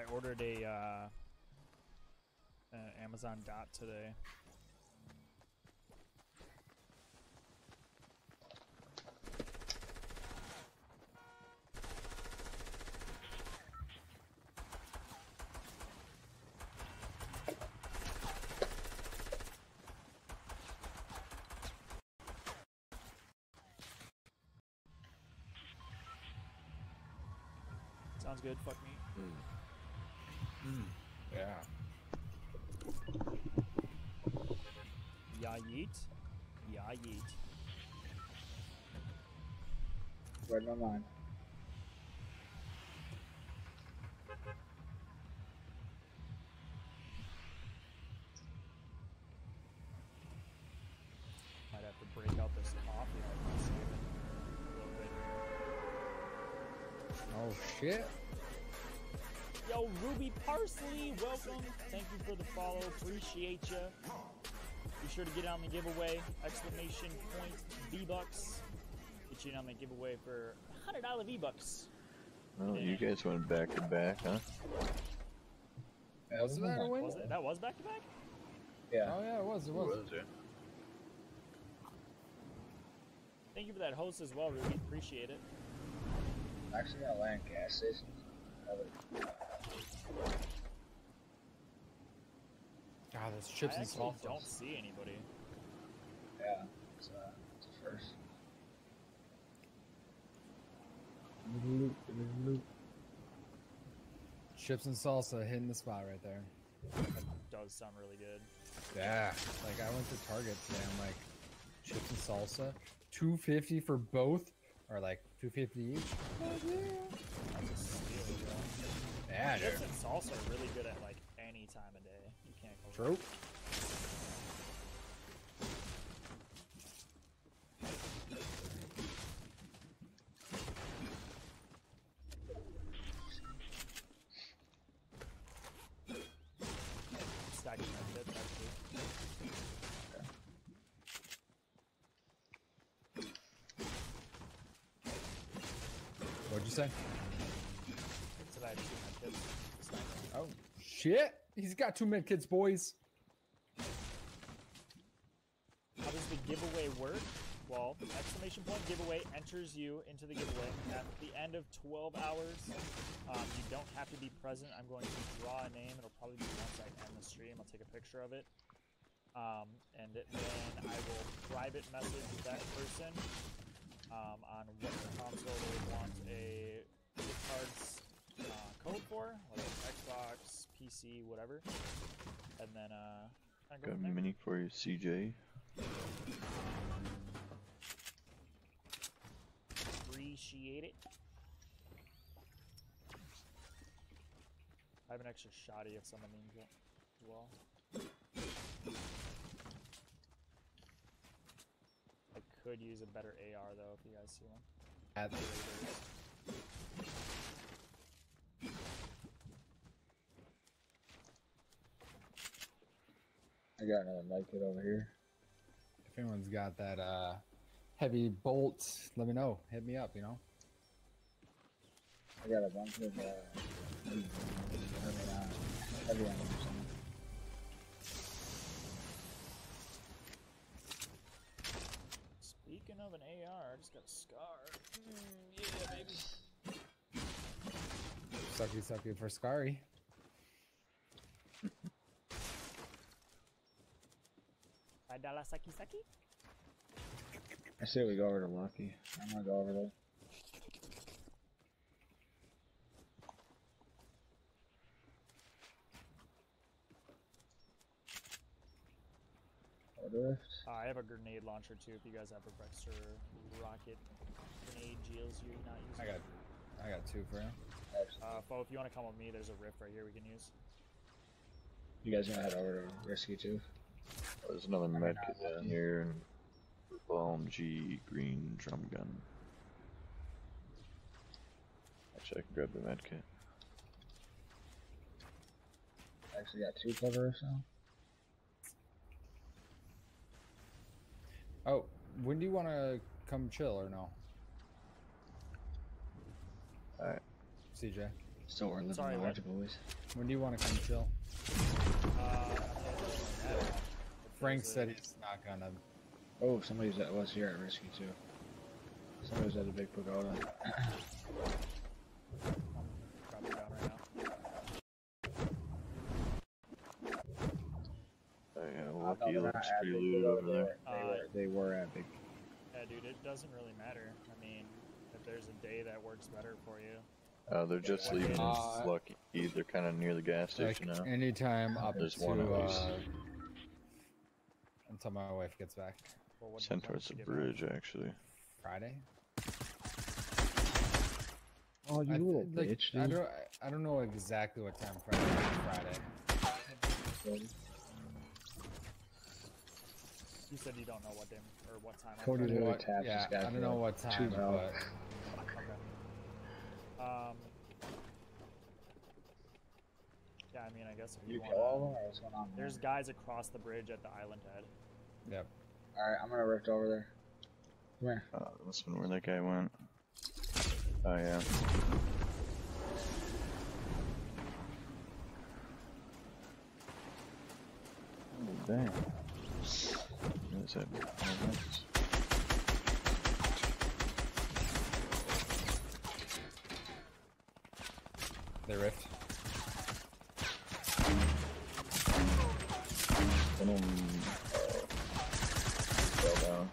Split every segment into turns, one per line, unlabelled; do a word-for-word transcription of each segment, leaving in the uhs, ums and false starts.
ordered a uh, an Amazon Dot today. Sounds good. Fuck me.
Mm. Mm. Yeah.
Yeah, yeet. Yeah, yeet.
Read my mind.
Might have to break out this coffee. A little bit.
Oh shit.
Yo, Ruby Parsley, welcome. Thank you for the follow. Appreciate you. Be sure to get on the giveaway. Exclamation point V-Bucks. Get you in on the giveaway for one hundred dollar V-Bucks.
Oh, you guys went back to back, huh?
Yeah,
Was that a win?
Was it, that was back to back?
Yeah.
Oh yeah, it was. It was.
Was it?
Thank you for that host as well, Ruby. Appreciate it.
I'm actually gonna land gas station.
God, this chips
I
and
actually
salsa.
don't see anybody.
Yeah, it's, uh, it's a first.
Chips and salsa hitting the spot right there.
That does sound really good.
Yeah. Like I went to Target today. I'm like, chips and salsa, two fifty for both, or like two fifty each.
That's a steal, bro.
Yeah,
Chips
dude.
and salsa are really good at like any time of day. You can't go
True.
Stacking that shit, actually.
What'd you say?
So that two med kits. Stacking.
Oh shit! He's got two med kits, boys.
How does the giveaway work? Well, exclamation point giveaway enters you into the giveaway. At the end of twelve hours, um, you don't have to be present. I'm going to draw a name. It'll probably be once I end the stream. I'll take a picture of it. Um, and then I will private message that person um, on what console they want a gift cards uh, code for, whether it's Xbox, P C, whatever. And then uh, kind of go
Got a
from there.
mini for you, C J.
Appreciate it. I have an extra shotty if someone needs it as well. I could use a better A R though if you guys see one.
At
I got another med kit over here.
if anyone's got that uh, heavy bolt, let me know. Hit me up. You know.
I got a bunch of uh, heavy, uh, heavy items.
Speaking of an A R, I just got a scar. Mm, yeah, baby.
Sucky, sucky for Scary.
Five dollar saki saki.
I say we go over to Lucky. I'm gonna go over there. Rift.
Uh, I have a grenade launcher too. If you guys have a extra rocket grenade geels you're not using.
I got, I got two for you.
Uh, Fo, if you want to come with me, there's a rift right here we can use.
You guys gonna head over to Risky too?
There's another med kit down here, and purple M G, green drum gun. Actually, I can grab the med kit.
Actually got two cover or so.
Oh, when do you want to come chill or no?
Alright.
C J.
Still, we're living
Sorry,
large,
what?
boys.
When do you want to come chill?
Uh, I mean, it doesn't matter. If
Frank
there's a-
said he's not gonna.
Oh, somebody's at was here at Risky too. Somebody's at a big pagoda.
I'm dropping down right now.
Oh, yeah,
Uh,
Lucky
no, they're
looks
not at
pretty
Big
looted
Pagoda,
over there.
They
Uh,
were, they were at Big.
Yeah, dude, it doesn't really matter. I mean, if there's a day that works better for you.
Uh, they're just
Yeah,
leaving
uh,
Lucky. They're kind of near the gas
Like
station now.
anytime up
There's
to
one at least.
uh, until my wife gets back.
Well, what,
Sent
when
towards
did
the
you get back?
bridge, actually.
Friday.
Oh, you
I,
little
like,
bitch,
I
dude.
don't. I don't know exactly what time Friday. is Friday.
You said you don't know what day or what time. on
Cody
Friday.
really
What-
tapped
yeah,
this guy
I don't
for
know
like
what time,
two
but
hours.
Okay. Um. Yeah, I mean, I guess if
You
you
kill all of
want
them, or what's going on?
there's guys across the bridge at the island head.
yep.
Alright, I'm gonna rift over there. Come here.
Uh, this one where that guy went. Oh, yeah. Oh, dang. What is that? Oh, nice.
They rift.
One of them, uh, fell down.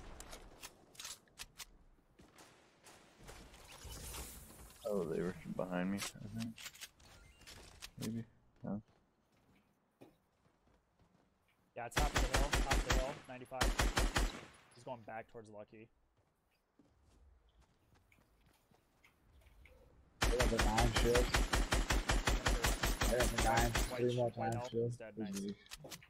Oh, they were behind me, I think. Maybe? No?
Yeah, it's top of the hill. Top of the hill. ninety-five. He's going back towards Lucky.
I got the nine shield. I got the nine.
White
Three
sh-
more
white
time
elf
shield.
is dead, nice.
Easy.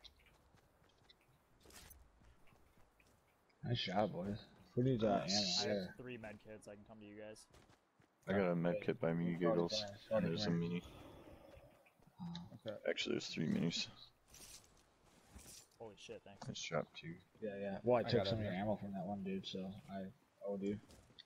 Nice job, boys. Who needs uh, ammo?
Nice.
I
Yeah.
have three med kits. I can come to you guys.
I got a med kit by me,
Cody, come
Giggles.
here.
And
Cody,
there's a
come here.
mini.
Uh,
Okay.
Actually, there's three minis.
Holy shit! Thanks.
Nice job, too.
yeah, yeah. Well, I
I
took
got
some
it,
of your
yeah.
ammo from that one dude, so I owed you.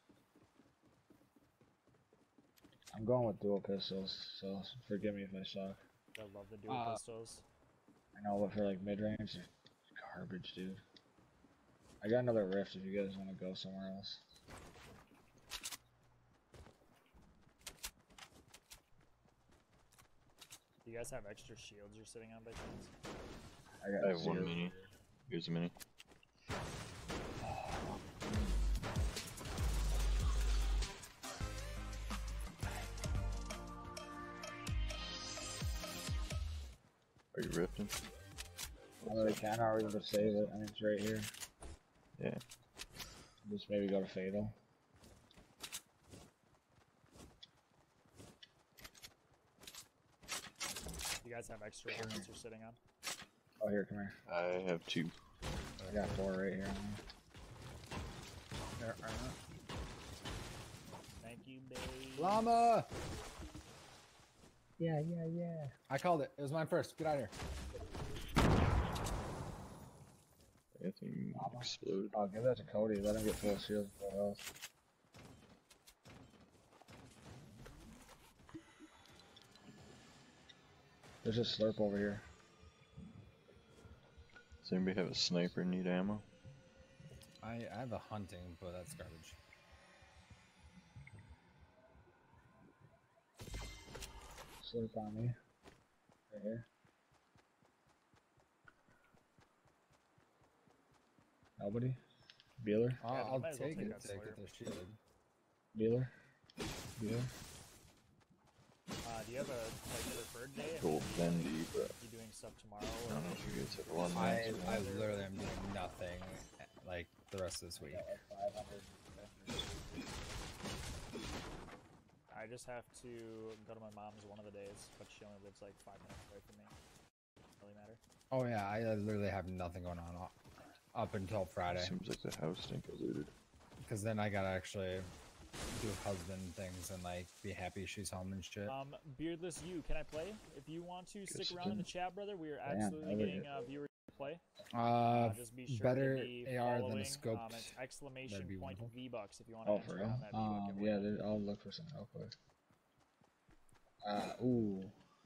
I'm going with dual pistols, so forgive me if I suck.
I love the dual
Uh,
pistols.
I know, but for like mid range, they're garbage, dude. I got another rift if you guys want to go somewhere else.
Do you guys have extra shields you're sitting on by chance?
I got
I have one
zero.
mini. Here's a mini. Are you rifting?
I really can, or we can just save it. I mean, it's right here.
Yeah.
Just maybe go to Fatal.
You guys have extra helmets you're sitting on?
Oh, here, come here.
I have two.
I got four right here.
There are not.
Thank you, babe.
Llama!
Yeah, yeah, yeah.
I called it. It was mine first. Get out of here.
That thing exploded.
Oh, give that to Cody. Let him get full shield for health. There's a slurp over here.
Does anybody have a sniper and need ammo?
I, I have a hunting, but that's garbage.
Slurp on me. Right here. Nobody? Beeler?
I'll,
Yeah, you
I'll
might as well
take
take
it.
that
Take
slurp.
it. They're shielded.
Beeler? Beeler?
Uh, do you have a like preferred day? I
Go
mean,
bendy, but
you doing stuff tomorrow?
I don't know
Or
if you guys have one
I,
match.
I literally am doing nothing like the rest of this week.
five hundred.
I just have to go to my mom's one of the days, but she only lives like five minutes away from me. Doesn't really matter.
Oh yeah, I literally have nothing going on up- up until Friday.
Seems like the house didn't get looted.
Because then I gotta actually do husband things and like be happy she's home and shit.
Um, Beardless You, can I play? If you want to stick
Guess it
around in the
didn't.
chat, brother, we are
Damn,
absolutely
I would
getting
get-
uh, viewers to play.
Uh,
Uh, just be sure
better
to be
A R than
following.
a scope.
Um, it's exclamation
That'd be
point
wonderful.
V-Bucks if you want to
Oh,
enter
for
in
real?
on that V-Buck
Um,
giveaway.
yeah, dude, I'll look for something real quick. Uh, ooh.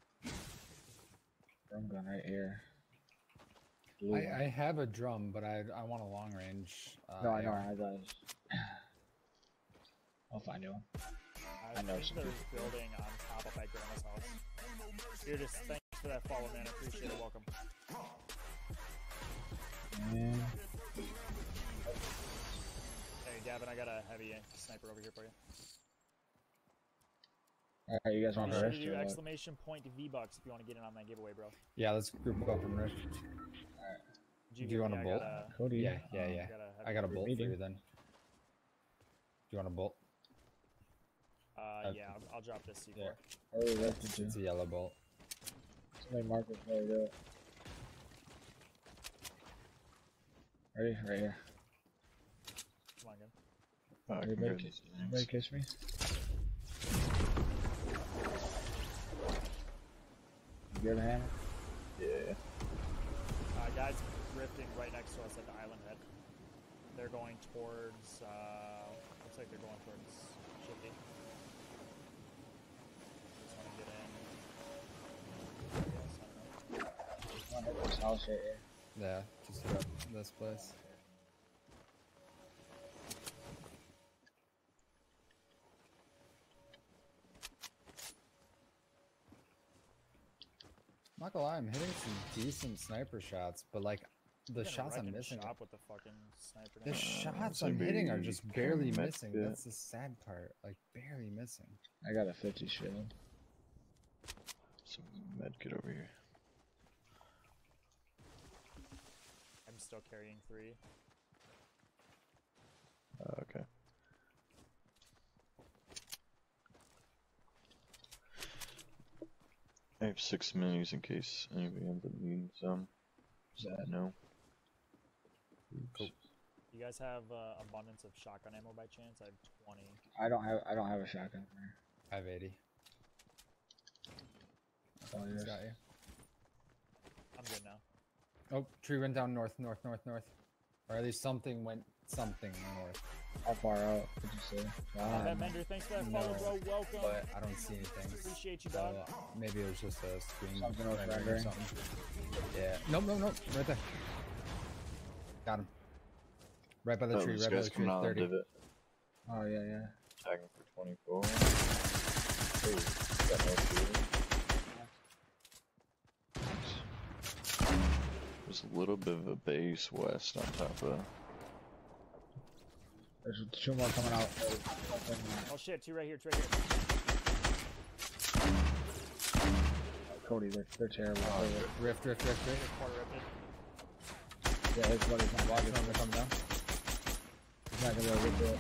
Drum gun right here. Blue one.
I, I have a drum, but I I want a long range. Uh,
No, I know.
A R.
I got. I'll find you one.
I,
I know
think
some
they're
people.
building on top of my grandma's house. Here, just thanks for that follow, man. I appreciate it. Welcome.
And
Hey, Gavin, I got a heavy sniper over here for you.
all right, you guys want
Be
to
sure to
rest
do
or what?
exclamation point V bucks if you want to get in on that giveaway, bro.
Yeah, let's group up and rift.
Did
Do you
get
want
me?
a
I
bolt?
got a-
Cody.
Yeah, yeah,
um,
yeah.
I got a
I got a
heavy-
bolt for
meeting.
you then. Do you want a bolt?
Uh,
Uh,
yeah, I'll, I'll drop this C four.
Yeah.
Where are we rested to?
It's a yellow bolt.
Somebody mark it before we do it. Ready? Right here.
Come on, good.
Oh, I can
Everybody,
go
kiss,
these
everybody
things.
kiss me. You good, Hannah?
Yeah.
Uh, guys drifting right next to us at the island head. They're going towards, uh, looks like they're going towards Shippy. Just want to get in. Yes, I don't know.
One hit this house right here.
Yeah, just hit up this place. I'm not gonna lie, I'm hitting some decent sniper shots, but like the
Getting
shots I'm
wrecked and
missing.
shot with the fucking sniper.
The
now.
shots
so
I'm hitting are
maybe
just
you
barely
can
missing.
med kit.
That's the sad part. Like barely missing.
I got a fifty shield.
Some medkit over here.
I'm still carrying three.
Uh, okay. I have six minis in case anybody ends up needing some. So I know. Oops.
Cool.
You guys have uh, abundance of shotgun ammo by chance? I have twenty.
I don't have. I don't have a shotgun there.
I have eighty.
That's all
He's
yours.
got you.
I'm good now.
Oh, tree went down north, north, north, north. Or at least something went something north.
How far out did you say?
Uh,
Um,
that Mender, thanks for that
no,
follow, bro. Welcome.
But I don't see anything.
Appreciate you,
So
dog.
maybe it was just a screen
Something else
rendering or
rendering.
something. Yeah. Nope, nope, nope. Right there. Got him. Right by the
Oh,
tree,
this
right by
guy's
the tree.
coming out of the
thirty.
divot.
oh yeah, yeah.
Tagging for twenty-four. Oh, got no shield. There's a little bit of a base west on top of.
There's two more coming out.
Oh shit, two right here, two right here.
Cody, they're, they're terrible.
Rift, rift, rift, rift.
Quarter ripped it.
Yeah, his buddy's not
Watch
walking.
for him to come down.
He's not gonna be able to get to it.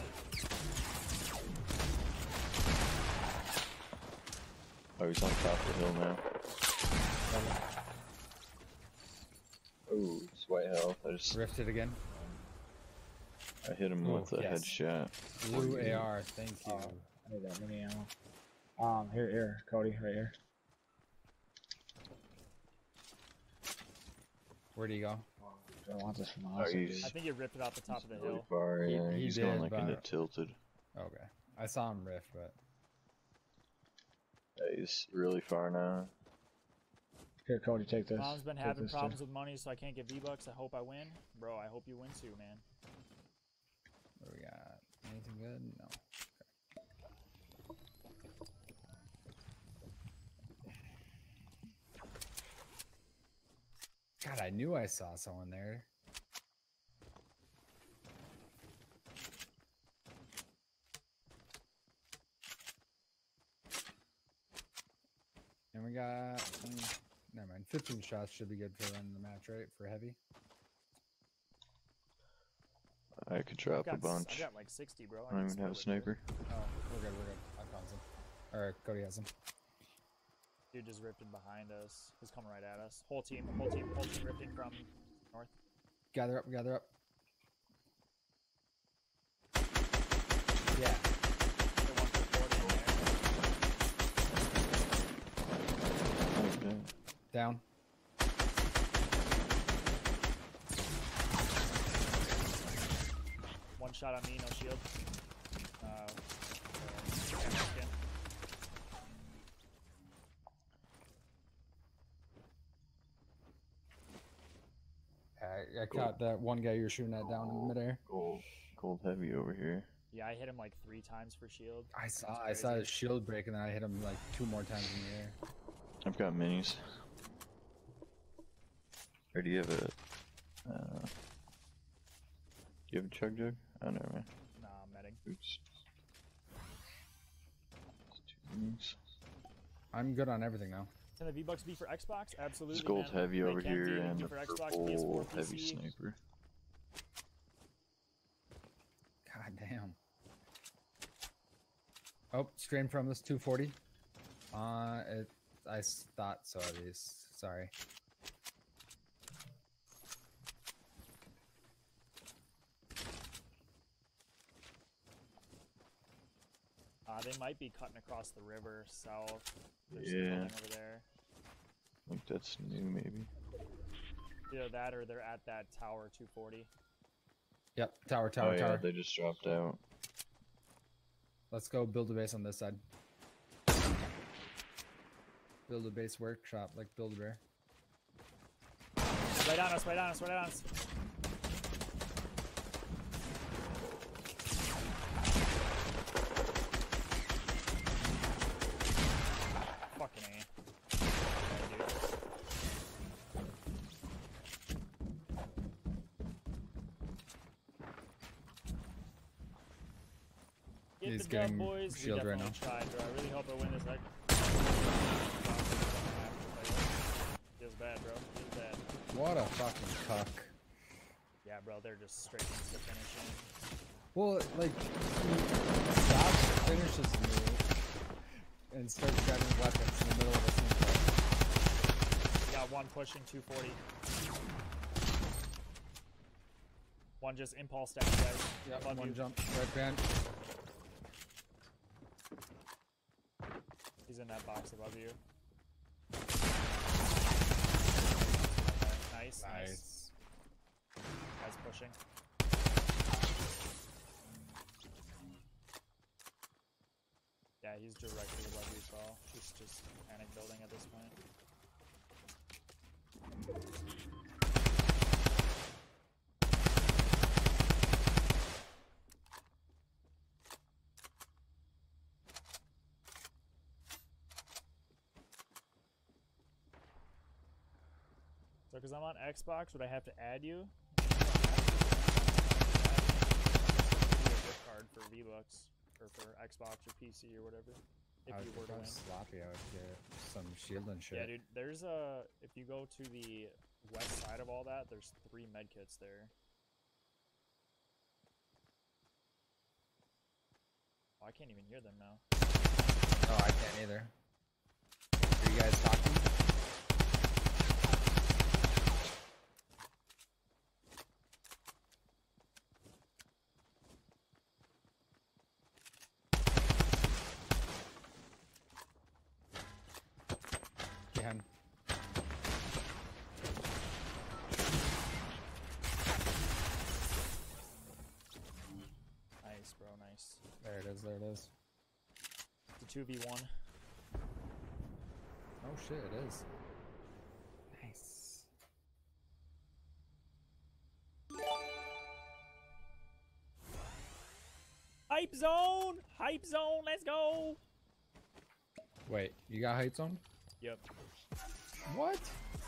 Oh, he's on top of the hill now. Oh, it's white health. I just
Rifted again.
I hit him
Oh,
with a
yes.
headshot.
Blue A R, thank you.
Oh, I need that mini ammo. Um, here, here, Cody, right here.
Where do you go?
Do I want this from the
Oh,
house?
he's-
I think you ripped it off the top of the
really
hill.
far,
He-
yeah.
he
he's going
did,
like into
but-
tilted.
Okay. I saw him rift, but
Yeah, he's really far now.
Here, Cody, take this.
Mom's been
Take
having
this too.
problems with money, so I can't get V-Bucks. I hope I win. Bro, I hope you win too, man.
what do we got? Anything good? No. God, I knew I saw someone there. And we got, mm, never mind, fifteen shots should be good for the end of the match, right? For heavy.
I could
I've
drop
got,
a bunch.
I've got like sixty, bro.
I don't even have a sniper.
Oh, we're good, we're good. I found some. Or Cody has some.
Dude just ripped in behind us. He's coming right at us. Whole team, whole team, whole team ripping from north.
Gather up, gather up. Yeah.
They're one for forty in there.
Okay.
Down.
One shot on me, no shield. Uh, uh,
I caught that one guy you're shooting at down in midair.
Gold, gold heavy over here.
Yeah, I hit him like three times for shield.
I saw
That's
I saw
crazy.
his shield break, and then I hit him like two more times in the air.
I've got minis. Or do you have a? Uh, do you have a chug jug? Oh, never mind.
Nah, I'm medding.
Oops. It's two minis.
I'm good on everything now.
Can the V-Bucks be for Xbox? Absolutely.
There's gold
man.
heavy
They
over
can
here
be
and
for
a
Xbox, P S four,
purple heavy
P C.
sniper.
God damn. Oh, stream from this two forty. Uh, it, I s- thought so at least. Sorry.
Uh, they might be cutting across the river south. There's
Yeah.
a building over there.
I think that's new, maybe.
Either that or they're at that tower two forty.
Yep, tower, tower,
oh yeah,
tower.
they just dropped out.
Let's go build a base on this side. Build a base workshop like Build a Bear.
Right on us, right on us, right on us. Fucking A. Yeah, dude. Get
He's
the
getting
dub, boys.
shield
we
right
definitely
now.
tried, bro. I really hope I win this. Like, feels bad, bro. Feels bad.
What a fucking cuck.
Yeah, bro. They're just straight into finishing.
Well, like, he stops, finishes the move, and starts grabbing weapons in the middle of a scene.
We got one pushing two forty. One just impulse down, guys.
Yep,
Above
one
you.
jump, right band.
He's in that box above you. Nice, nice.
Nice.
Guy's pushing. Yeah, he's directly above you, so he's just panic building at this point. So, because I'm on Xbox, would I have to add you? Give you a gift card for V-Bucks, or for Xbox or P C or whatever, if
I
you
was,
were to
if I
win.
was sloppy, I would get some shield and shit.
Yeah, dude, there's a, if you go to the west side of all that, there's three medkits there. Oh, I can't even hear them now.
Oh, I can't either. Are you guys talking? Behind.
Nice, bro, nice.
There it is, there it is.
It's a two v one.
Oh shit, it is. Nice.
Hype zone! Hype zone, let's go!
Wait, you got heights on?
Yep.
What?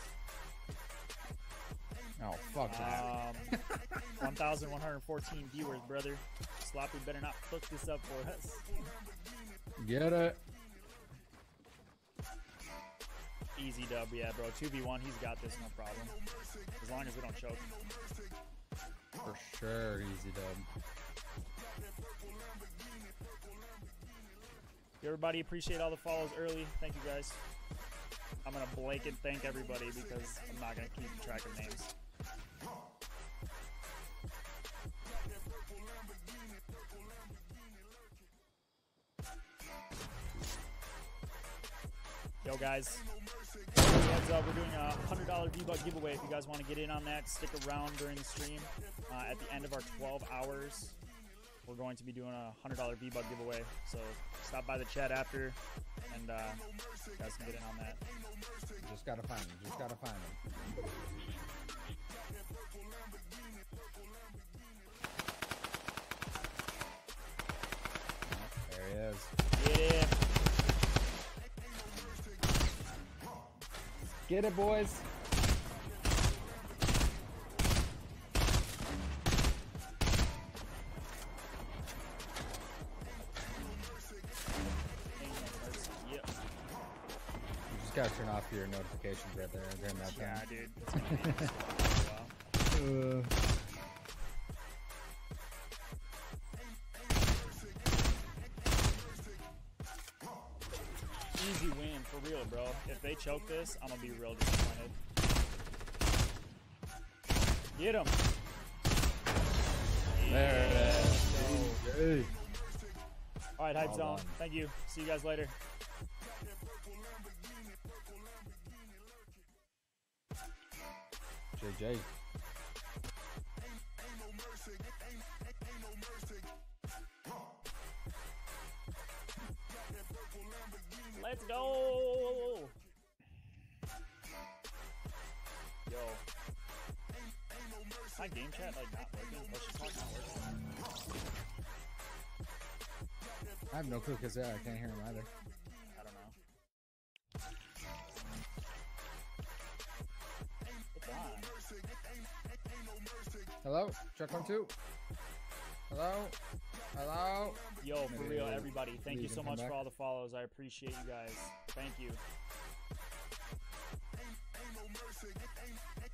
Oh, fuck that.
Um, one thousand one hundred fourteen viewers, brother. Sloppy better not fuck this up for us.
Get it.
Easy dub, yeah, bro. two v one, he's got this, no problem. As long as we don't choke.
For sure, easy dub.
Everybody, appreciate all the follows early. Thank you, guys. I'm gonna blanket thank everybody because I'm not gonna keep track of names. Yo, guys. Heads up, we're doing a one hundred dollar V-Buck giveaway. If you guys want to get in on that, stick around during the stream. Uh, at the end of our twelve hours, we're going to be doing a one hundred dollar V-Buck giveaway. So stop by the chat after, and uh, you guys can get in on that.
You just gotta find them. Just gotta find them. There he is.
Get him.
Get it, boys.
Yep.
You just gotta turn off your notifications right there during that
Yeah,
time.
dude. It's gonna be slow for a while.
Uh,
Easy win, for real, bro. If they choke this, I'm gonna be real disappointed. Get him.
There it is. Hey.
All right, hype
Well
zone.
done.
Thank you. See you guys later.
J J.
Let's go. Yo. My game chat like not working. Let's just talk not working.
I have no clue because yeah, I can't hear him either.
I don't know. It's on.
Hello? Check one, two. Hello? Hello?
Yo, for
Maybe
real,
I'll
everybody. Thank you
leave
so
and come
much
back.
for all the follows. I appreciate you guys. Thank you.